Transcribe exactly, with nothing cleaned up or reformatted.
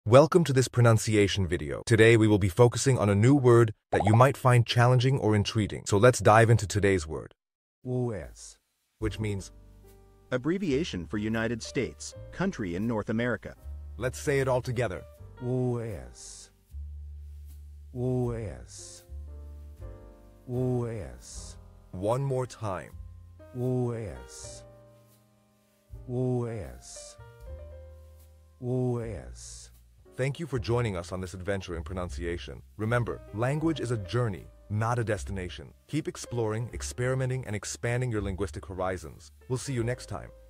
Welcome to this pronunciation video. Today we will be focusing on a new word that you might find challenging or intriguing. So let's dive into today's word, U S, which means, Abbreviation for United States, country in North America. let's say it all together. U S, U S, U S, One more time. U S, U S, U S. Thank you for joining us on this adventure in pronunciation. Remember, language is a journey, not a destination. Keep exploring, experimenting, and expanding your linguistic horizons. We'll see you next time.